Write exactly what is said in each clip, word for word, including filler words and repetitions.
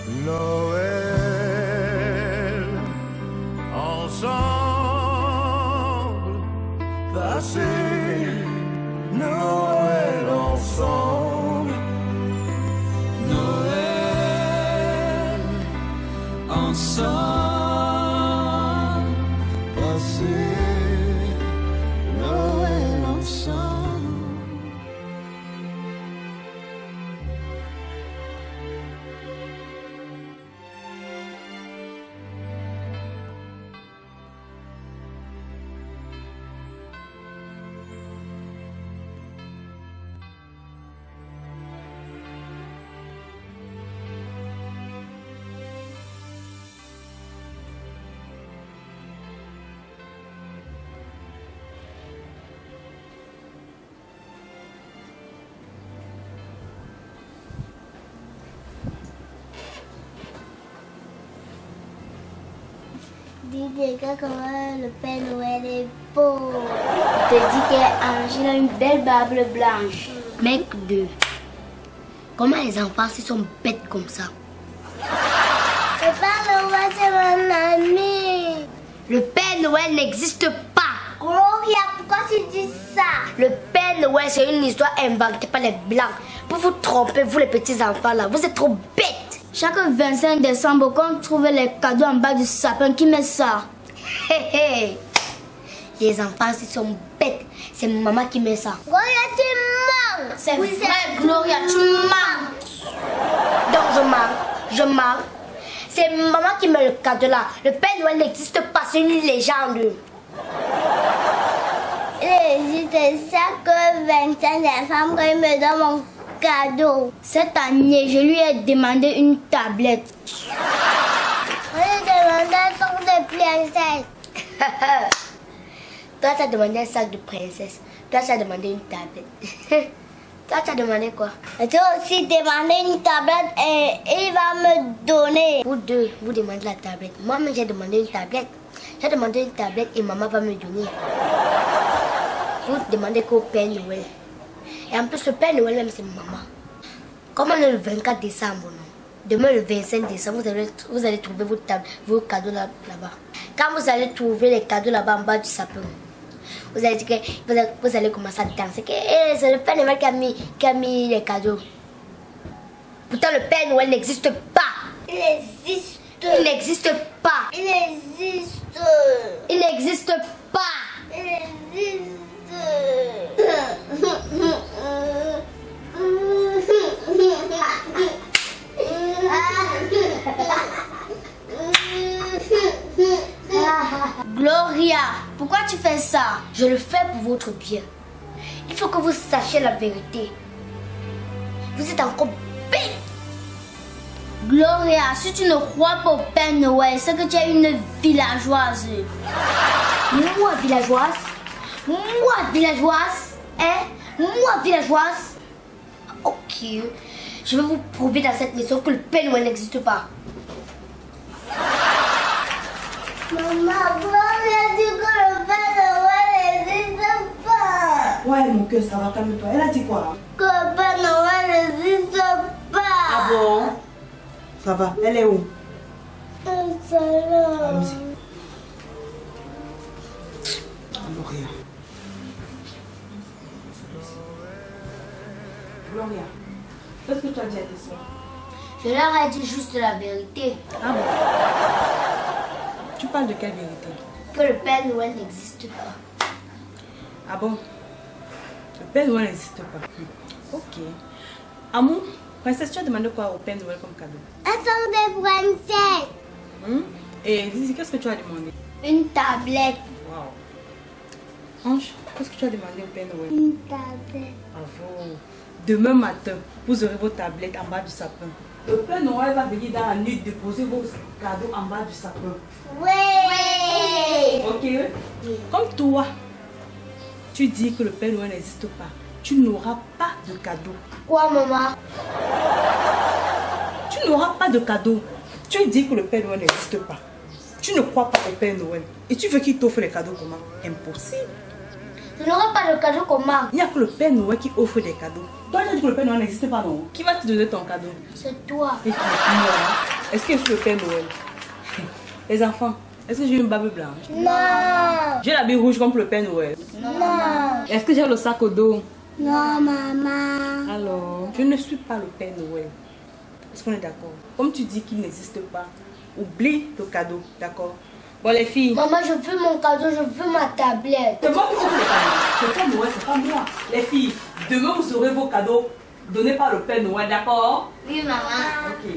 Noël, ensemble, passer Noël ensemble. Noël, ensemble, passer Noël ensemble. Dis les gars comment le Père Noël est beau. Je te dis qu'Angèle a une belle barbe blanche. Mec deux. Comment les enfants se sont bêtes comme ça? Le Père Noël c'est mon ami. Le Père Noël n'existe pas. Gloria, pourquoi tu dis ça? Le Père Noël c'est une histoire inventée par les Blancs. Pour vous tromper, vous les petits enfants là, vous êtes trop bêtes. Chaque vingt-cinq décembre, quand on trouve les cadeaux en bas du sapin, qui met ça? Hé hé. Les enfants ils sont bêtes. C'est maman qui met ça. Gloria, tu mens. C'est oui, vrai, Gloria, tu mens. Donc je mens, je mens. C'est maman qui met le cadeau là. Le Père Noël n'existe pas, c'est une légende. Il existe chaque vingt-cinq décembre, il me donne mon cadeau. Cette année, je lui ai demandé une tablette. Je lui ai demandé un sac de princesse. Toi, tu as demandé un sac de princesse. Toi, tu as demandé une tablette. Toi, tu as demandé quoi? Et tu as aussi demandé une tablette et il va me donner. Vous deux, vous demandez la tablette. Moi-même, j'ai demandé une tablette. J'ai demandé une tablette et maman va me donner. Vous demandez qu'au Père Noël. Et en plus, le Père Noël même, c'est maman. Comme on est le vingt-quatre décembre, non? Demain, le vingt-cinq décembre, vous allez, vous allez trouver vos, tables, vos cadeaux là, là-bas. Quand vous allez trouver les cadeaux là-bas en bas du sapin, vous allez, dire que, vous allez, vous allez commencer à danser. Eh, c'est le Père Noël qui a, mis, qui a mis les cadeaux. Pourtant, le Père Noël n'existe pas. Il existe. Il n'existe pas. Il existe. Il n'existe pas. Il existe. Gloria, pourquoi tu fais ça? Je le fais pour votre bien. Il faut que vous sachiez la vérité. Vous êtes encore bête. Gloria, si tu ne crois pas au Père Noël, c'est que tu es une villageoise. Moi, villageoise? Moi, villageoise? Hein? Moi, villageoise? Ok. Je vais vous prouver dans cette maison que le Père Noël n'existe pas. Maman, Gloria dit que le Père Noël n'existe pas. Ouais, mon cœur, ça va, calme-toi. Elle a dit quoi? Que le Père Noël n'existe pas. Ah bon? Ça va, elle est où? Elle est là. Allons-y. Gloria. Gloria, qu'est-ce que tu as dit à tes soeurs? Je leur ai dit juste la vérité. Ah bon? Tu parles de quelle vérité? Que le Père Noël n'existe pas. Ah bon? Le Père Noël n'existe pas. Ok. Amour, princesse, tu as demandé quoi au Père Noël comme cadeau? Un sac de princesse. Hmm? Et Zizi, qu'est-ce que tu as demandé? Une tablette. Wow. Ange, qu'est-ce que tu as demandé au Père Noël? Une tablette. Bravo. Demain matin, vous aurez vos tablettes en bas du sapin. Le Père Noël va venir dans la nuit déposer vos cadeaux en bas du sapin. Oui. Ok? Oui. Comme toi, tu dis que le Père Noël n'existe pas. Tu n'auras pas de cadeau. Quoi, maman? Tu n'auras pas de cadeau. Tu dis que le Père Noël n'existe pas. Tu ne crois pas au Père Noël. Et tu veux qu'il t'offre les cadeaux comment? Impossible. Tu n'auras pas de cadeau comment? Il n'y a que le Père Noël qui offre des cadeaux. Toi, tu as dit que le Père Noël n'existe pas, non? Qui va te donner ton cadeau? C'est toi. Et qui est Est-ce que je suis le Père Noël? Les enfants, est-ce que j'ai une barbe blanche? Non. J'ai l'habit rouge comme le Père Noël? Non. Est-ce que j'ai le sac au dos? Non, maman. Alors, je ne suis pas le Père Noël. Est-ce qu'on est d'accord? Comme tu dis qu'il n'existe pas, oublie le cadeau, d'accord? Bon, les filles. Maman, je veux mon cadeau, je veux ma tablette. C'est moi qui ouvre les cadeaux. C'est le Père Noël, c'est pas moi. Les filles, demain vous aurez vos cadeaux donnés par le Père Noël, d'accord? Oui, maman. Ok.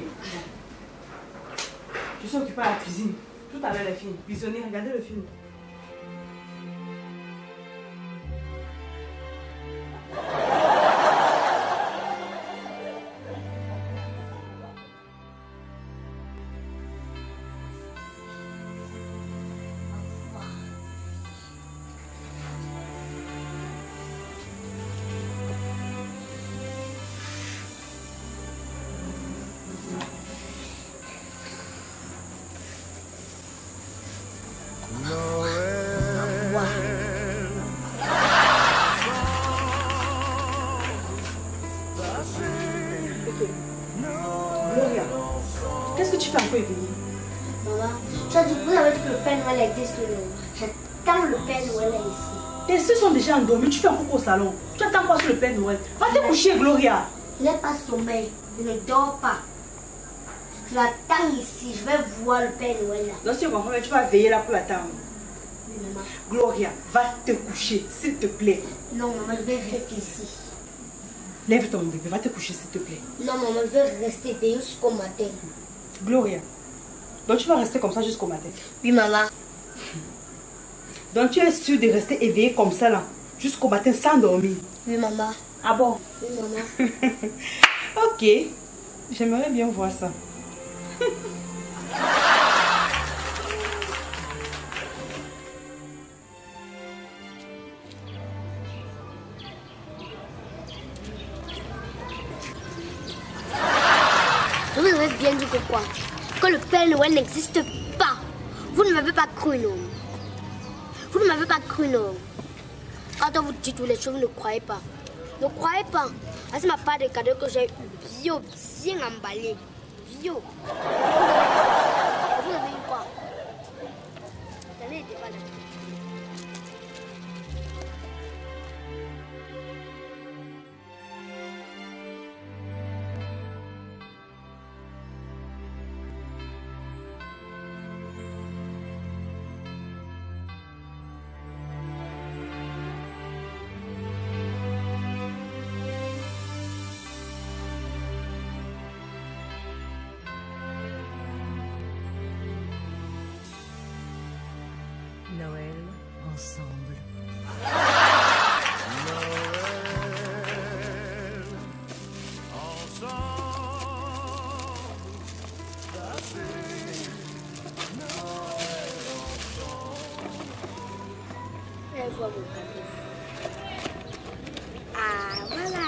Je suis occupée à la cuisine. Tout à l'heure, les filles. Visionnez, regardez le film. Gloria, qu'est-ce que tu fais encore éveillé? Maman, tu as dit, vous avez dit que le Père Noël existe non? J'attends le Père Noël est ici. Tes soeurs sont déjà endormies, tu fais un coucou au salon. Tu attends quoi sur le Père Noël? Va te coucher, Gloria. Je n'ai pas sommeil, je ne dors pas. Je l'attends ici, je vais voir le Père Noël là. Non, si tu comprends, tu vas veiller là pour l'attendre. Oui, maman. Gloria, va te coucher, s'il te plaît. Non, maman, je vais rester ici. Lève ton bébé, va te coucher, s'il te plaît. Non, maman, je vais rester veillée jusqu'au matin. Gloria, donc tu vas rester comme ça jusqu'au matin? Oui, maman. Donc tu es sûre de rester éveillée comme ça là, jusqu'au matin sans dormir? Oui, maman. Ah bon? Oui, maman. Ok, j'aimerais bien voir ça. Vous avez bien dit que quoi? Que le Père Noël n'existe pas. Vous ne m'avez pas cru, non? Vous ne m'avez pas cru, non? Quand on vous dit toutes les choses, vous ne croyez pas. Ne croyez pas. Ah, c'est ma part de cadeau que j'ai eu. Bio, bien emballé. Bio. Vous avez eu quoi? Tenez, devant là. Noël ensemble. Je vois mon cadeau. Ah, voilà.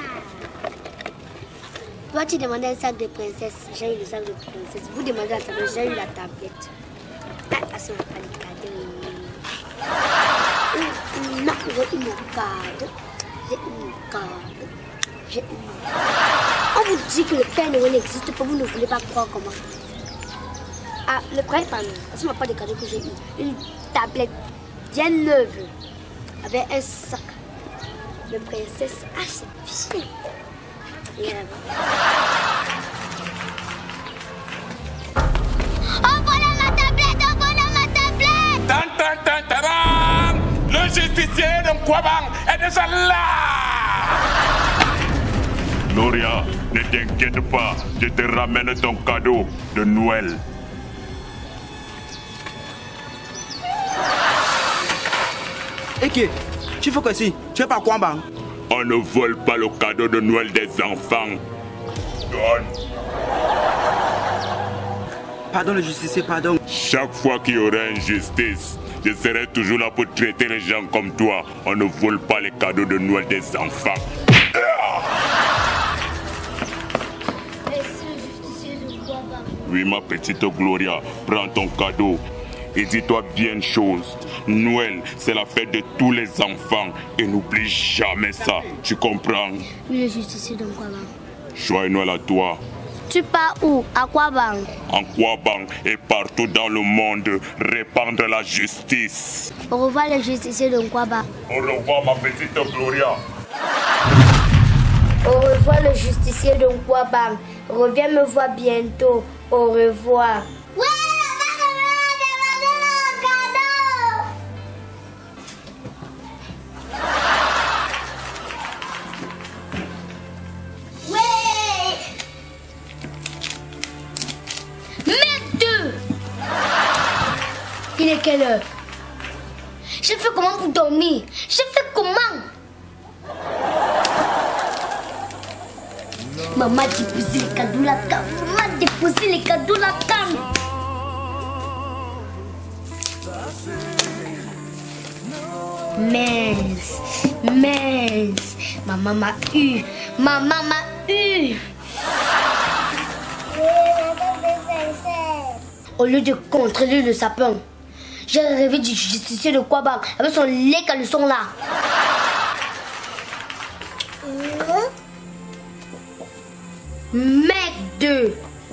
Toi, tu demandais un sac de princesse. J'ai eu le sac de princesse. Vous demandez la tablette. J'ai eu la tablette. Ah, ça, on va pas les cadeaux. Non, j'ai eu mon cadeau. J'ai eu mon cadeau. J'ai eu mon cadeau. On vous dit que le Père Noël n'existe pas. Vous ne voulez pas croire comment. Ah, ne croyez pas, non. Ce n'est pas des cadeaux que j'ai eu. Une tablette bien neuve. Avec un sac de princesse. Ah, c'est bien. Regarde là-bas. Oh, voilà ma tablette, oh, voilà ma tablette. Tan, tan, tan, taram! Le justicier de Mkwabang est déjà là! Gloria, ne t'inquiète pas, je te ramène ton cadeau de Noël. Ok, tu fais quoi ici? Tu es pas quoi, bang? On ne vole pas le cadeau de Noël des enfants. Donne. Pardon le justicier, pardon. Chaque fois qu'il y aura injustice, je serai toujours là pour traiter les gens comme toi. On ne vole pas les cadeaux de Noël des enfants. Merci le justicier de Mkwabang. Oui, ma petite Gloria, prends ton cadeau. Et dis-toi bien une chose, Noël, c'est la fête de tous les enfants. Et n'oublie jamais ça, tu comprends? Oui, le justicier de Mkwabang. Joyeux Noël à toi. Tu pars où? À Kwabang? En Kwabang et partout dans le monde, répandre la justice. Au revoir les justiciers de Kwabang. Au revoir ma petite Gloria. Au revoir le justicier de Kwabang. Reviens me voir bientôt. Au revoir. Ouais, il est quelle heure? Je fais comment pour dormir? Je fais comment? Maman a déposé les cadeaux là dedans. Maman a déposé les cadeaux là dedans. Mince, mince. Maman m'a eu. Maman m'a eu. Au lieu de contrôler le sapin, j'ai rêvé du justicier de Kwabang avec son lait caleçon là. Mec deux.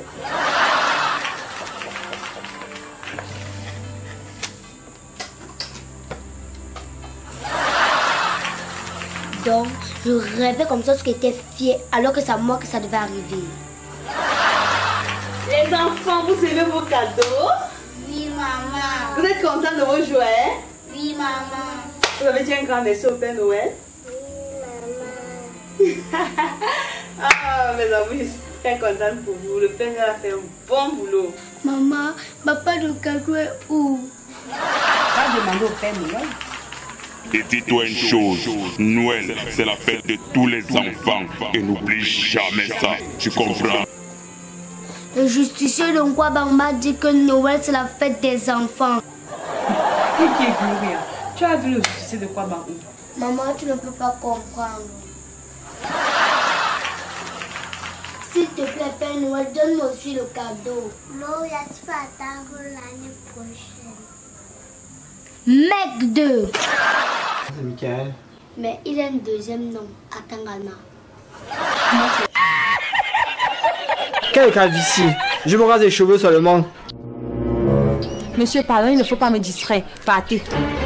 Donc, je rêvais comme ça ce qui était fier alors que c'est à moi que ça devait arriver. Les enfants, vous aimez vos cadeaux? Oui, maman. Vous êtes contents de vos jouets? Oui, maman. Vous avez dit un grand merci au Père Noël? Oui, maman. Ah, mes amis, je suis très contente pour vous. Le Père Noël a fait un bon boulot. Maman, papa de cadeau est où? Va demander au Père Noël. Et dis-toi une chose, Noël, c'est la fête de tous les enfants. Et n'oublie jamais ça, tu comprends? Le justicier de Kwabang m'a dit que Noël c'est la fête des enfants. Et qui est Gloria? Tu as vu le justicier de Kwabang où? Maman, tu ne peux pas comprendre. S'il te plaît, Père Noël, donne-moi aussi le cadeau. Gloria, tu vas attendre l'année prochaine. Mec deux. C'est Michael. Mais il a un deuxième nom, Atangana. Quelle calvitie? Je me rase les cheveux seulement. Monsieur, pardon, il ne faut pas me distraire. Partez.